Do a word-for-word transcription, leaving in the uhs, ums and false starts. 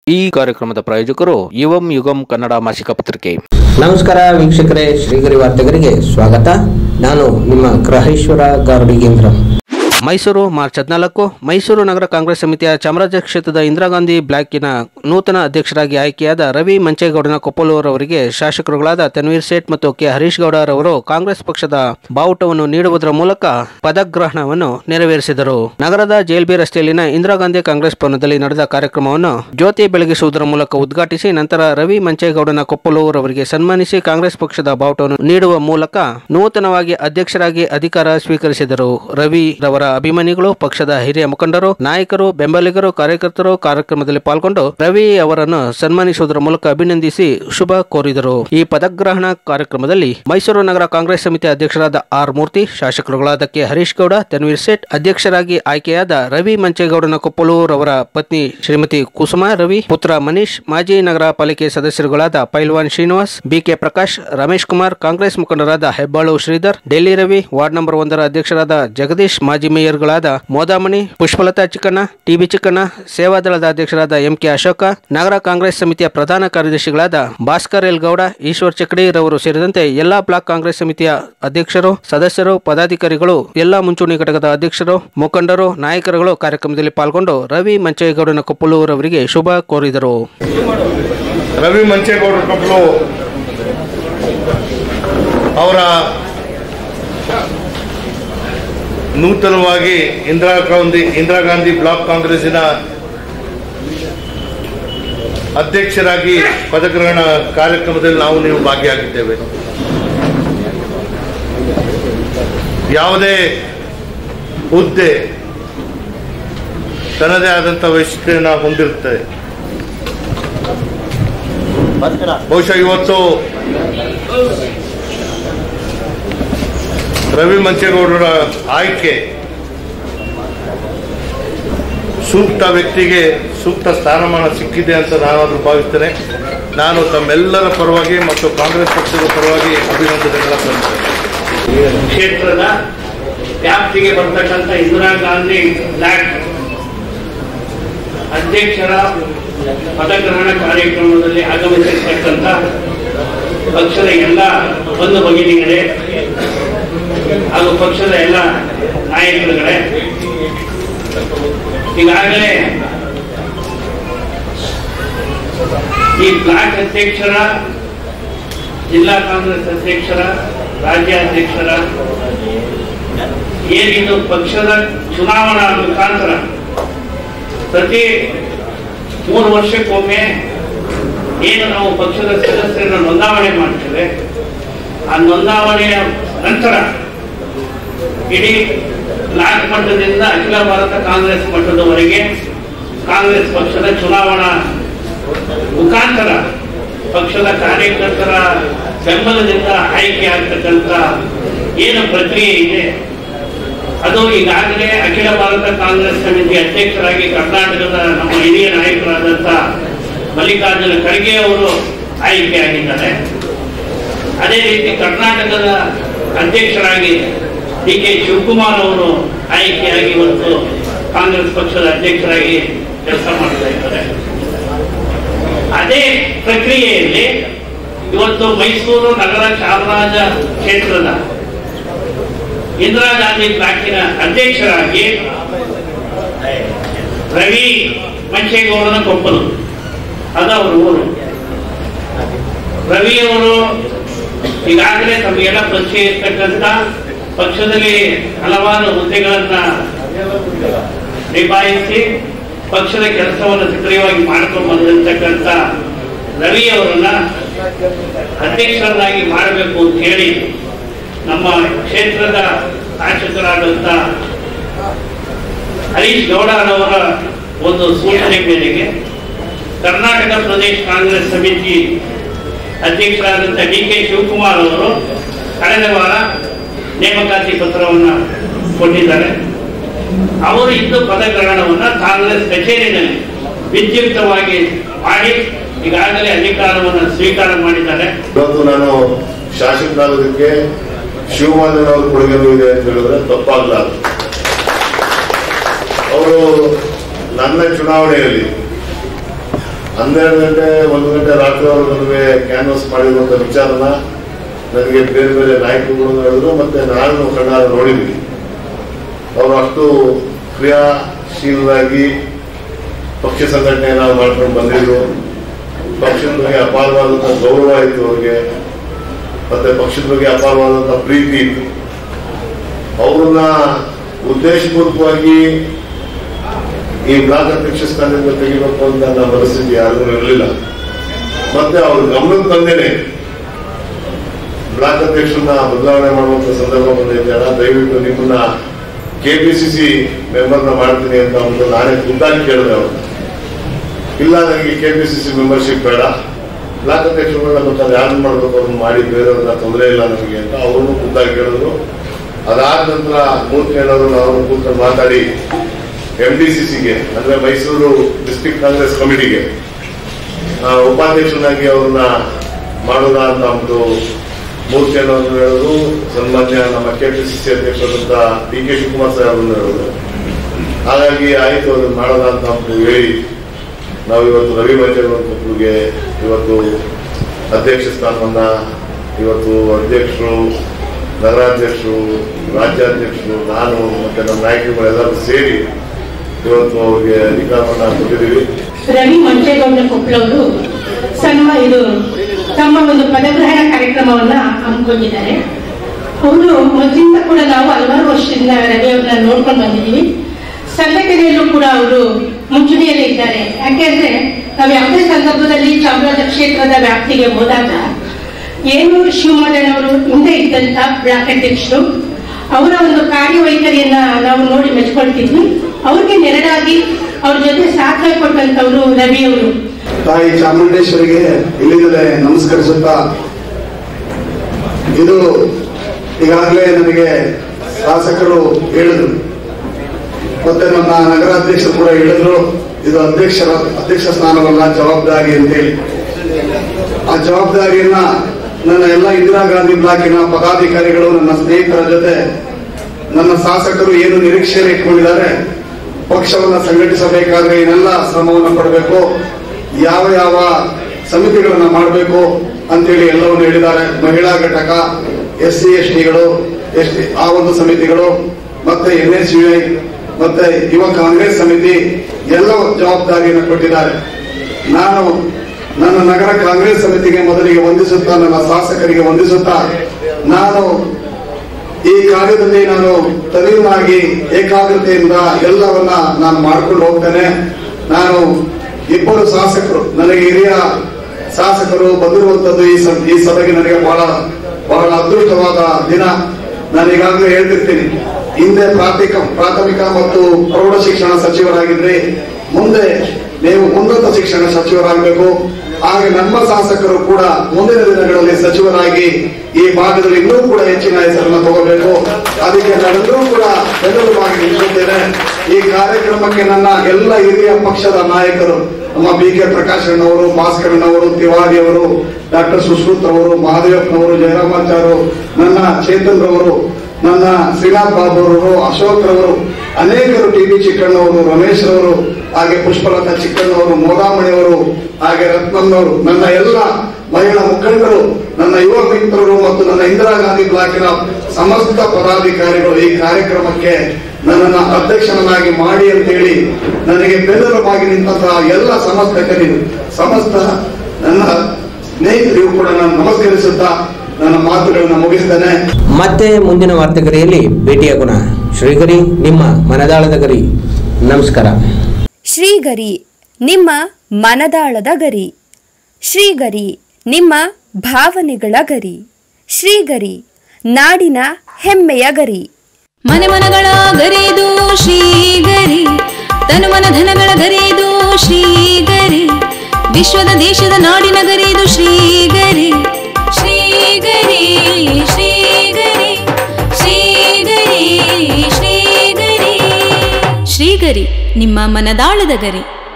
ಈ ಕಾರ್ಯಕ್ರಮದ ಪ್ರಾಯೋಜಕರು ಯುವಂ ಯುಗಂ ಕನ್ನಡ ಮಾಸಿಕ ಪತ್ರಿಕೆ. ನಮಸ್ಕಾರ ವೀಕ್ಷಕರೇ, ಶ್ರೀಗರಿ ವಾರ್ತೆಗರಿಗೆ ಸ್ವಾಗತ. ನಾನು ನಿಮ್ಮ ಗ್ರಹೇಶ್ವರ ಗಾರ್ಡಿಗೇಂದ್ರ. ಮೈಸೂರು ಮಾರ್ಚ್ ಹದಿನಾಲ್ಕು. ಮೈಸೂರು ನಗರ ಕಾಂಗ್ರೆಸ್ ಸಮಿತಿಯ ಚಾಮರಾಜ ಕ್ಷೇತ್ರದ ಇಂದಿರಾ ಗಾಂಧಿ ಬ್ಲಾಕಿನ ನೂತನ ಅಧ್ಯಕ್ಷರಾಗಿ ಆಯ್ಕೆಯಾದ ರವಿ ಮಂಚೇಗೌಡನ ಕೊಪ್ಪಲೂರವರಿಗೆ ಶಾಸಕರುಗಳಾದ ತನ್ವೀರ್ ಸೇಠ್ ಮತ್ತು ಕೆ ಹರೀಶ್ ಗೌಡರವರು ಕಾಂಗ್ರೆಸ್ ಪಕ್ಷದ ಬಾವುಟವನ್ನು ನೀಡುವುದರ ಮೂಲಕ ಪದಗ್ರಹಣವನ್ನು ನೆರವೇರಿಸಿದರು. ನಗರದ ಜೆಎಲ್ಬಿ ರಸ್ತೆಯಲ್ಲಿನ ಇಂದಿರಾ ಗಾಂಧಿ ಕಾಂಗ್ರೆಸ್ ಭವನದಲ್ಲಿ ನಡೆದ ಕಾರ್ಯಕ್ರಮವನ್ನು ಜ್ಯೋತಿ ಬೆಳಗಿಸುವುದರ ಮೂಲಕ ಉದ್ಘಾಟಿಸಿ ನಂತರ ರವಿ ಮಂಚೇಗೌಡನ ಕೊಪ್ಪಲೂರವರಿಗೆ ಸನ್ಮಾನಿಸಿ ಕಾಂಗ್ರೆಸ್ ಪಕ್ಷದ ಬಾವುಟವನ್ನು ನೀಡುವ ಮೂಲಕ ನೂತನವಾಗಿ ಅಧ್ಯಕ್ಷರಾಗಿ ಅಧಿಕಾರ ಸ್ವೀಕರಿಸಿದರು. ರವಿ ರವರ ಅಭಿಮಾನಿಗಳು, ಪಕ್ಷದ ಹಿರಿಯ ಮುಖಂಡರು, ನಾಯಕರು, ಬೆಂಬಲಿಗರು, ಕಾರ್ಯಕರ್ತರು ಕಾರ್ಯಕ್ರಮದಲ್ಲಿ ಪಾಲ್ಗೊಂಡು ರವಿ ಅವರನ್ನು ಸನ್ಮಾನಿಸುವುದರ ಮೂಲಕ ಅಭಿನಂದಿಸಿ ಶುಭ ಕೋರಿದರು. ಈ ಪದಗ್ರಹಣ ಕಾರ್ಯಕ್ರಮದಲ್ಲಿ ಮೈಸೂರು ನಗರ ಕಾಂಗ್ರೆಸ್ ಸಮಿತಿ ಅಧ್ಯಕ್ಷರಾದ ಆರ್ ಮೂರ್ತಿ, ಶಾಸಕರುಗಳಾದ ಕೆ ಹರೀಶ್ ಗೌಡ, ತನ್ವೀರ್ ಸೇಠ್, ಅಧ್ಯಕ್ಷರಾಗಿ ಆಯ್ಕೆಯಾದ ರವಿ ಮಂಚೇಗೌಡನ ಕೊಪ್ಪಲೂರವರ ಪತ್ನಿ ಶ್ರೀಮತಿ ಕುಸುಮಾ ರವಿ, ಪುತ್ರ ಮನೀಶ್, ಮಾಜಿ ನಗರ ಪಾಲಿಕೆ ಸದಸ್ಯರುಗಳಾದ ಪೈಲ್ವಾನ್ ಶ್ರೀನಿವಾಸ್, ಬಿಕೆ ಪ್ರಕಾಶ್, ರಮೇಶ್ ಕುಮಾರ್, ಕಾಂಗ್ರೆಸ್ ಮುಖಂಡರಾದ ಹೆಬ್ಬಾಳು ಶ್ರೀಧರ್, ಡೆಲ್ಲಿ ರವಿ, ವಾರ್ಡ್ ನಂಬರ್ ಒಂದರ ಅಧ್ಯಕ್ಷರಾದ ಜಗದೀಶ್, ಮಾಜಿ ಮೇಯರ್ಗಳಾದ ಮೋದಾಮಣಿ, ಪುಷ್ಪಲತಾ ಚಿಕ್ಕಣ್ಣ, ಟಿಬಿ ಚಿಕ್ಕಣ್ಣ, ಸೇವಾದಳದ ಅಧ್ಯಕ್ಷರಾದ ಎಂಕೆ ಅಶೋಕ, ನಗರ ಕಾಂಗ್ರೆಸ್ ಸಮಿತಿಯ ಪ್ರಧಾನ ಕಾರ್ಯದರ್ಶಿಗಳಾದ ಭಾಸ್ಕರ್ ಎಲ್ ಗೌಡ, ಈಶ್ವರ್ ಚಕಡಿ ರವರು ಸೇರಿದಂತೆ ಎಲ್ಲಾ ಬ್ಲಾಕ್ ಕಾಂಗ್ರೆಸ್ ಸಮಿತಿಯ ಅಧ್ಯಕ್ಷರು, ಸದಸ್ಯರು, ಪದಾಧಿಕಾರಿಗಳು, ಎಲ್ಲಾ ಮುಂಚೂಣಿ ಘಟಕದ ಅಧ್ಯಕ್ಷರು, ಮುಖಂಡರು, ನಾಯಕರುಗಳು ಕಾರ್ಯಕ್ರಮದಲ್ಲಿ ಪಾಲ್ಗೊಂಡು ರವಿ ಮಂಚೇಗೌಡನ ಕೊಪ್ಪಲೂರವರಿಗೆ ಶುಭ ಕೋರಿದರು. ರವಿ ಮಂಚೇಗೌಡ ಕೊಪ್ಪಲು ಅವರ ನೂತನವಾಗಿ ಇಂದಿರಾ ಗಾಂಧಿ ಇಂದಿರಾ ಗಾಂಧಿ ಬ್ಲಾಕ್ ಕಾಂಗ್ರೆಸ್ಸಿನ ಅಧ್ಯಕ್ಷರಾಗಿ ಪದಗ್ರಹಣ ಕಾರ್ಯಕ್ರಮದಲ್ಲಿ ನಾವು ನೀವು ಭಾಗಿಯಾಗಿದ್ದೇವೆ. ಯಾವುದೇ ಹುದ್ದೆ ತನ್ನದೇ ಆದಂಥ ವೈಶಿಷ್ಟ್ಯನ ಹೊಂದಿರುತ್ತದೆ. ಬಹುಶಃ ಇವತ್ತು ರವಿ ಮಂಚೇಗೌಡರ ಆಯ್ಕೆ ಸೂಕ್ತ ವ್ಯಕ್ತಿಗೆ ಸೂಕ್ತ ಸ್ಥಾನಮಾನ ಸಿಕ್ಕಿದೆ ಅಂತ ನಾನಾದರೂ ಭಾವಿಸ್ತೇನೆ. ನಾನು ತಮ್ಮೆಲ್ಲರ ಪರವಾಗಿ ಮತ್ತು ಕಾಂಗ್ರೆಸ್ ಪಕ್ಷದ ಪರವಾಗಿ ಅಭಿನಂದನೆಗಳ ಕ್ಷೇತ್ರದ ವ್ಯಾಪ್ತಿಗೆ ಬರ್ತಕ್ಕಂಥ ಇಂದಿರಾ ಗಾಂಧಿ ಬ್ಲಾಕ್ ಅಧ್ಯಕ್ಷರ ಪದಗ್ರಹಣ ಕಾರ್ಯಕ್ರಮದಲ್ಲಿ ಆಗಮಿಸಿರ್ತಕ್ಕಂಥ ಪಕ್ಷದ ಎಲ್ಲ ಬಂಧು ಭಗಿನಿಗಳೇ ಹಾಗೂ ಪಕ್ಷದ ಎಲ್ಲ ನಾಯಕರುಗಳೇ, ಈಗಾಗಲೇ ಈ ಬ್ಲಾಕ್ ಅಧ್ಯಕ್ಷರ, ಜಿಲ್ಲಾ ಕಾಂಗ್ರೆಸ್ ಅಧ್ಯಕ್ಷರ, ರಾಜ್ಯಾಧ್ಯಕ್ಷರ ಏನಿದು ಪಕ್ಷದ ಚುನಾವಣಾ ಮುಖಾಂತರ ಪ್ರತಿ ಮೂರು ವರ್ಷಕ್ಕೊಮ್ಮೆ ಏನು ನಾವು ಪಕ್ಷದ ಸದಸ್ಯರನ್ನು ನೋಂದಾವಣೆ ಮಾಡ್ತೇವೆ, ಆ ನೋಂದಾವಣೆಯ ನಂತರ ಇಡೀ ಬ್ಲಾಕ್ ಮಟ್ಟದಿಂದ ಅಖಿಲ ಭಾರತ ಕಾಂಗ್ರೆಸ್ ಮಟ್ಟದವರೆಗೆ ಕಾಂಗ್ರೆಸ್ ಪಕ್ಷದ ಚುನಾವಣಾ ಮುಖಾಂತರ ಪಕ್ಷದ ಕಾರ್ಯಕರ್ತರ ಬೆಂಬಲದಿಂದ ಆಯ್ಕೆ ಆಗ್ತಕ್ಕಂಥ ಏನು ಪ್ರಕ್ರಿಯೆ ಇದೆ ಅದು ಈಗಾಗಲೇ ಅಖಿಲ ಭಾರತ ಕಾಂಗ್ರೆಸ್ ಸಮಿತಿ ಅಧ್ಯಕ್ಷರಾಗಿ ಕರ್ನಾಟಕದ ನಮ್ಮ ಹಿರಿಯ ನಾಯಕರಾದಂಥ ಮಲ್ಲಿಕಾರ್ಜುನ ಖರ್ಗೆ ಅವರು ಆಯ್ಕೆಯಾಗಿದ್ದಾರೆ. ಅದೇ ರೀತಿ ಕರ್ನಾಟಕದ ಅಧ್ಯಕ್ಷರಾಗಿ ಡಿ ಕೆ ಶಿವಕುಮಾರ್ ಅವರು ಆಯ್ಕೆಯಾಗಿ ಇವತ್ತು ಕಾಂಗ್ರೆಸ್ ಪಕ್ಷದ ಅಧ್ಯಕ್ಷರಾಗಿ ಕೆಲಸ ಮಾಡ್ತಾ ಇದ್ದಾರೆ. ಅದೇ ಪ್ರಕ್ರಿಯೆಯಲ್ಲಿ ಇವತ್ತು ಮೈಸೂರು ನಗರ ಚಾಮರಾಜ ಕ್ಷೇತ್ರದ ಇಂದಿರಾ ಗಾಂಧಿ ಬ್ಲಾಕಿನ ಅಧ್ಯಕ್ಷರಾಗಿ ರವಿ ಮಂಚೇಗೌಡನ ಕೊಪ್ಪಲು ಅದವರು ಊರು. ರವಿಯವರು ಈಗಾಗಲೇ ತಮಗೆಲ್ಲ ಪರಿಚಯ ಇರ್ತಕ್ಕಂಥ ಪಕ್ಷದಲ್ಲಿ ಹಲವಾರು ಹುದ್ದೆಗಳನ್ನ ನಿಭಾಯಿಸಿ ಪಕ್ಷದ ಕೆಲಸವನ್ನು ಸಕ್ರಿಯವಾಗಿ ಮಾಡ್ಕೊಂಡು ಬಂದಿರತಕ್ಕಂಥ ರವಿ ಅವರನ್ನ ಅಧ್ಯಕ್ಷರನ್ನಾಗಿ ಮಾಡಬೇಕು ಅಂತ ಹೇಳಿ ನಮ್ಮ ಕ್ಷೇತ್ರದ ಶಾಸಕರಾದಂಥ ಹರೀಶ್ ಗೌಡರವರ ಒಂದು ಸೂಚನೆ ಮೇರೆಗೆ ಕರ್ನಾಟಕ ಪ್ರದೇಶ ಕಾಂಗ್ರೆಸ್ ಸಮಿತಿ ಅಧ್ಯಕ್ಷರಾದಂಥ ಡಿ ಕೆ ಶಿವಕುಮಾರ್ ಅವರು ಕಳೆದ ವಾರ ನೇಮಕಾತಿ ಪತ್ರವನ್ನು ಕೊಟ್ಟಿದ್ದಾರೆ. ಅವರು ಇಂದು ಪದಗ್ರಹಣವನ್ನು ಕಾಂಗ್ರೆಸ್ ಕಚೇರಿಯಲ್ಲಿ ವಿದ್ಯುಕ್ತವಾಗಿ ಮಾಡಿ ಈಗಾಗಲೇ ಅಧಿಕಾರವನ್ನು ಸ್ವೀಕಾರ ಮಾಡಿದ್ದಾರೆ. ಇವತ್ತು ನಾನು ಶಾಸಕರಾಗೋದಕ್ಕೆ ಶಿವಮೊಗ್ಗದವರ ಕೊಡುಗೆನೂ ಇದೆ ಅಂತ ಹೇಳಿದ್ರೆ ತಪ್ಪಾಗಲಾರದು. ಅವರು ನನ್ನ ಚುನಾವಣೆಯಲ್ಲಿ ಹನ್ನೆರಡು ಗಂಟೆ ಒಂದು ಗಂಟೆ ರಾತ್ರಿವರೆಗೂ ನಡುವೆ ಕ್ಯಾನ್ವಾಸ್ ಮಾಡಿರುವಂಥ ವಿಚಾರನ ನನಗೆ ಬೇರೆ ಬೇರೆ ನಾಯಕರುಗಳು ಹೇಳಿದ್ರು, ಮತ್ತೆ ನಾನು ಕಣ್ಣಾರ ನೋಡಿದ್ವಿ. ಅವರು ಅಷ್ಟು ಕ್ರಿಯಾಶೀಲರಾಗಿ ಪಕ್ಷ ಸಂಘಟನೆಯನ್ನ ಮಾಡ್ಕೊಂಡು ಬಂದಿದ್ರು. ಪಕ್ಷದ ಬಗ್ಗೆ ಅಪಾರವಾದಂತಹ ಗೌರವ ಇತ್ತು ಅವ್ರಿಗೆ, ಮತ್ತೆ ಪಕ್ಷದ ಬಗ್ಗೆ ಅಪಾರವಾದಂತಹ ಪ್ರೀತಿ ಇತ್ತು. ಅವ್ರನ್ನ ಉದ್ದೇಶಪೂರ್ವಕವಾಗಿ ಈ ಬ್ಲಾಕ್ ಅಧ್ಯಕ್ಷ ಸ್ಥಾನದಿಂದ ತೆಗಿಬೇಕು ಅಂತ ನನ್ನ ಪರಿಸ್ಥಿತಿ ಯಾರಿಗೂ ಇರಲಿಲ್ಲ. ಮತ್ತೆ ಅವ್ರ ಗಮನಕ್ಕೆ ತಂದೇನೆ ಬ್ಲಾಕ್ ಅಧ್ಯಕ್ಷರನ್ನ ಬದಲಾವಣೆ ಮಾಡುವಂತ ಸಂದರ್ಭ ಬಂದಿದ್ದಾರ, ದಯವಿಟ್ಟು ನಿಮ್ಮನ್ನ ಕೆಪಿಸಿಸಿ ಮೆಂಬರ್ನ ಮಾಡ್ತೀನಿ ಅಂತ ಒಂದು ನಾನೇ ಖುದ್ದಾಗಿ ಕೇಳಿದೆ ಅವರು. ಇಲ್ಲ, ನನಗೆ ಕೆಪಿಸಿಸಿ ಮೆಂಬರ್ಶಿಪ್ ಬೇಡ, ಬ್ಲಾಕ್ ಅಧ್ಯಕ್ಷರುಗಳನ್ನ ಬೇಕಾದ್ರೆ ಯಾರು ಮಾಡ್ಬೇಕು ಅವ್ರನ್ನ ಮಾಡಿ, ಬೇರೆಯವ್ರನ್ನ ತೊಂದರೆ ಇಲ್ಲ ನನಗೆ ಅಂತ ಅವ್ರನ್ನು ಖುದ್ದಾಗಿ ಕೇಳಿದ್ರು. ಅದಾದ ನಂತರ ಮೂರ್ತಿಯವರು ನಾವು ಕೂತ್ಕೊಂಡು ಮಾತಾಡಿ ಎಂ ಡಿ ಸಿ ಸಿಗೆ ಅಂದ್ರೆ ಮೈಸೂರು ಡಿಸ್ಟ್ರಿಕ್ಟ್ ಕಾಂಗ್ರೆಸ್ ಕಮಿಟಿಗೆ ಉಪಾಧ್ಯಕ್ಷನಾಗಿ ಅವ್ರನ್ನ ಮಾಡೋಣ ಅಂತ ಒಂದು ಮೂರ್ತಿಯವರು ಹೇಳೋದು. ಸನ್ಮಾನ್ಯ ನಮ್ಮ ಕೆಪಿಸಿಸಿ ಅಧ್ಯಕ್ಷರಾದಂತ ಡಿ ಕೆ ಶಿವಕುಮಾರ್ ಸಾಹೇಬ್ ಅವರನ್ನು ಹೇಳೋದು. ಹಾಗಾಗಿ ಆಯ್ತು ಅದನ್ನ ಮಾಡೋಣ ಅಂತ ಹೇಳಿ ನಾವು ಇವತ್ತು ರವಿ ಮಂಚೇಗೌಡರಿಗೆ ಇವತ್ತು ಅಧ್ಯಕ್ಷ ಸ್ಥಾನವನ್ನ ಇವತ್ತು ಅಧ್ಯಕ್ಷರು, ನಗರಾಧ್ಯಕ್ಷರು, ರಾಜ್ಯಾಧ್ಯಕ್ಷರು, ನಾನು ಮತ್ತೆ ನಮ್ಮ ನಾಯಕರುಗಳೆಲ್ಲರೂ ಸೇರಿ ಇವತ್ತು ಅವ್ರಿಗೆ ಅಧಿಕಾರವನ್ನ ಕೊಟ್ಟಿದ್ದೀವಿ. ರವಿ ಮಂಚೇಗೌಡ ಕೊಪ್ಪಳವರು ಸನ್ಮ ಇದು ತಮ್ಮ ಒಂದು ಪದಗ್ರಹಣ ಕಾರ್ಯಕ್ರಮವನ್ನ ಹಮ್ಮಿಕೊಂಡಿದ್ದಾರೆ. ಅವರು ಮೊದಲಿಂದ ಕೂಡ ನಾವು ಹಲವಾರು ವರ್ಷದಿಂದ ರವಿ ಅವ್ರನ್ನ ನೋಡ್ಕೊಂಡು ಬಂದಿದ್ದೀವಿ. ಸಂಘಟನೆಯಲ್ಲೂ ಕೂಡ ಅವರು ಮುಂಚೂಣಿಯಲ್ಲೇ ಇದ್ದಾರೆ. ಯಾಕೆಂದ್ರೆ ನಾವು ಯಾವುದೇ ಸಂದರ್ಭದಲ್ಲಿ ಚಾಮರಾಜ ಕ್ಷೇತ್ರದ ವ್ಯಾಪ್ತಿಗೆ ಹೋದಾಗ ಏನು ಶಿವಮೊಗ್ಗನವರು ಹಿಂದೆ ಇದ್ದಂತ ಬ್ಲಾಕ್ ಅಧ್ಯಕ್ಷರು, ಅವರ ಒಂದು ಕಾರ್ಯವೈಖರಿಯನ್ನ ನಾವು ನೋಡಿ ಮೆಚ್ಕೊಳ್ತಿದ್ವಿ. ಅವ್ರಿಗೆ ನೆರಳಾಗಿ ಅವ್ರ ಜೊತೆ ಸಾಥ್ ಕೊಟ್ಟಂತವ್ರು ರವಿ ಅವರು. ತಾಯಿ ಚಾಮುಂಡೇಶ್ವರಿಗೆ ಇಲ್ಲಿಂದಲೇ ನಮಸ್ಕರಿಸುತ್ತಾ, ಇದು ಈಗಾಗಲೇ ನನಗೆ ಶಾಸಕರು ಹೇಳಿದ್ರು, ಮತ್ತೆ ನನ್ನ ನಗರಾಧ್ಯಕ್ಷರು ಕೂಡ ಹೇಳಿದ್ರು, ಇದು ಅಧ್ಯಕ್ಷರ ಅಧ್ಯಕ್ಷ ಸ್ಥಾನವಲ್ಲ, ಜವಾಬ್ದಾರಿ ಅಂತೇಳಿ. ಆ ಜವಾಬ್ದಾರಿಯನ್ನ ನನ್ನ ಎಲ್ಲ ಇಂದಿರಾ ಗಾಂಧಿ ಬ್ಲಾಕಿನ ಪದಾಧಿಕಾರಿಗಳು, ನನ್ನ ಸ್ನೇಹಿತರ ಜೊತೆ ನನ್ನ ಶಾಸಕರು ಏನು ನಿರೀಕ್ಷೆಯನ್ನು ಇಟ್ಕೊಂಡಿದ್ದಾರೆ, ಪಕ್ಷವನ್ನ ಸಂಘಟಿಸಬೇಕಾದ್ರೆ ಏನೆಲ್ಲ ಶ್ರಮವನ್ನು ಪಡಬೇಕು, ಯಾವ ಯಾವ ಸಮಿತಿಗಳನ್ನ ಮಾಡಬೇಕು ಅಂತೇಳಿ ಎಲ್ಲವನ್ನು ಹೇಳಿದ್ದಾರೆ. ಮಹಿಳಾ ಘಟಕ, ಎಸ್ ಸಿ ಎಸ್ ಟಿಗಳು, ಎಸ್ ಟಿ ಆ ಒಂದು ಸಮಿತಿಗಳು, ಮತ್ತೆ ಎನ್ ಎಸ್ ಯು ಐ, ಮತ್ತೆ ಯುವ ಕಾಂಗ್ರೆಸ್ ಸಮಿತಿ ಎಲ್ಲ ಜವಾಬ್ದಾರಿಯನ್ನು ಕೊಟ್ಟಿದ್ದಾರೆ. ನಾನು ನನ್ನ ನಗರ ಕಾಂಗ್ರೆಸ್ ಸಮಿತಿಗೆ ಮೊದಲಿಗೆ ವಂದಿಸುತ್ತಾ, ನನ್ನ ಶಾಸಕರಿಗೆ ವಂದಿಸುತ್ತಾ, ನಾನು ಈ ಕಾರ್ಯದಲ್ಲಿ ನಾನು ತದೀನಾಗಿ ಏಕಾಗ್ರತೆಯಿಂದ ಎಲ್ಲವನ್ನ ನಾನು ಮಾಡ್ಕೊಂಡು ಹೋಗ್ತೇನೆ. ನಾನು ಇಬ್ಬರು ಶಾಸಕರು, ನನಗೆ ಹಿರಿಯ ಶಾಸಕರು ಬಂದಿರುವಂತದ್ದು ಈ ಈ ಸಭೆಗೆ ನನಗೆ ಬಹಳ ಬಹಳ ಅದೃಷ್ಟವಾದ ದಿನ. ನಾನು ಈಗಾಗಲೇ ಹೇಳ್ತಿರ್ತೀನಿ, ಹಿಂದೆ ಪ್ರಾಥಮಿಕ ಪ್ರಾಥಮಿಕ ಮತ್ತು ಪ್ರೌಢ ಶಿಕ್ಷಣ ಸಚಿವರಾಗಿದ್ರಿ, ಮುಂದೆ ನೀವು ಉನ್ನತ ಶಿಕ್ಷಣ ಸಚಿವರಾಗಬೇಕು. ಹಾಗೆ ನಮ್ಮ ಶಾಸಕರು ಕೂಡ ಮುಂದಿನ ದಿನಗಳಲ್ಲಿ ಸಚಿವರಾಗಿ ಈ ಭಾಗದಲ್ಲಿ ಇನ್ನೂ ಕೂಡ ಹೆಚ್ಚಿನ ಹೆಸರನ್ನು ತಗೋಬೇಕು. ಅದಕ್ಕೆ ನಾನೆಲ್ಲರೂ ಕೂಡ ಬೆಂಬಲವಾಗಿ ನಿಂತಿದ್ದೇನೆ. ಈ ಕಾರ್ಯಕ್ರಮಕ್ಕೆ ನನ್ನ ಎಲ್ಲ ಹಿರಿಯ ಪಕ್ಷದ ನಾಯಕರು, ನಮ್ಮ ಬಿ ಕೆ ಪ್ರಕಾಶ್ ಅಣ್ಣವರು, ಭಾಸ್ಕರಣ್ಣವರು, ತಿವಾರಿ ಅವರು, ಡಾಕ್ಟರ್ ಸುಶ್ರುತ್ ಅವರು, ಮಹಾದೇವಪ್ಪನವರು, ಜಯರಾಮಾಚಾರ್ಯರು, ನನ್ನ ಚೇತನ್ ರವರು, ನನ್ನ ಶ್ರೀನಾಥ್ ಬಾಬು ಅವರು, ಅಶೋಕ್ ರವರು, ಅನೇಕರು, ಟಿ ಬಿ ಚಿಕ್ಕಣ್ಣವರು, ರಮೇಶ್ ರವರು, ಹಾಗೆ ಪುಷ್ಪಲತಾ ಚಿಕ್ಕಣ್ಣವರು, ಮೋದಾಮಣಿಯವರು, ಹಾಗೆ ರತ್ನಮ್ಮನವರು, ನನ್ನ ಎಲ್ಲ ಮಹಿಳಾ ಮುಖಂಡರು, ನನ್ನ ಯುವ ಮಿತ್ರರು ಮತ್ತು ನನ್ನ ಇಂದಿರಾ ಗಾಂಧಿ ಬ್ಲಾಕಿನ ಸಮಸ್ತ ಪದಾಧಿಕಾರಿಗಳು ಈ ಕಾರ್ಯಕ್ರಮಕ್ಕೆ ನನ್ನನ್ನು ಅಧ್ಯಕ್ಷನನ್ನಾಗಿ ಮಾಡಿ ಅಂತೇಳಿ ನನಗೆ ಬೆಂಬಲವಾಗಿ ನಿಂತಹ ಎಲ್ಲ ಸಮಸ್ತಕರಿಗೂ, ಸಮಸ್ತ ನನ್ನ ಸ್ನೇಹಿತರಿಗೂ ಕೂಡ ನಾನು ನಮಸ್ಕರಿಸುತ್ತಾ ನನ್ನ ಮಾತುಗಳನ್ನ ಮುಗಿಸ್ತೇನೆ. ಮತ್ತೆ ಮುಂದಿನ ವಾರ್ತೆಗರಿಯಲ್ಲಿ ಭೇಟಿಯಾಗೋಣ. ಶ್ರೀಗರಿ, ನಿಮ್ಮ ಮನದಾಳದ ಗರಿ. ನಮಸ್ಕಾರ. ಶ್ರೀಗರಿ, ನಿಮ್ಮ ಮನದಾಳದ ಗರಿ. ಶ್ರೀಗರಿ, ನಿಮ್ಮ ಭಾವನೆಗಳ ಗರಿ. ಶ್ರೀಗರಿ, ನಾಡಿನ ಹೆಮ್ಮೆಯ ಗರಿ. ಮನೆ ಮನಗಳ ಗರಿದು ಶ್ರೀಗರಿ, ತನು ಮನ ಧನಗಳ ಗರಿದು ಶ್ರೀಗರಿ, ವಿಶ್ವದ ದೇಶದ ನಾಡಿನ ಗರಿದು ಶ್ರೀಗರಿ. ಶ್ರೀಗರಿ ಶ್ರೀಗರಿ ಶ್ರೀಗರಿ ಶ್ರೀಗರಿ ಶ್ರೀಗರಿ, ನಿಮ್ಮ ಮನದಾಳದ ಗರಿ.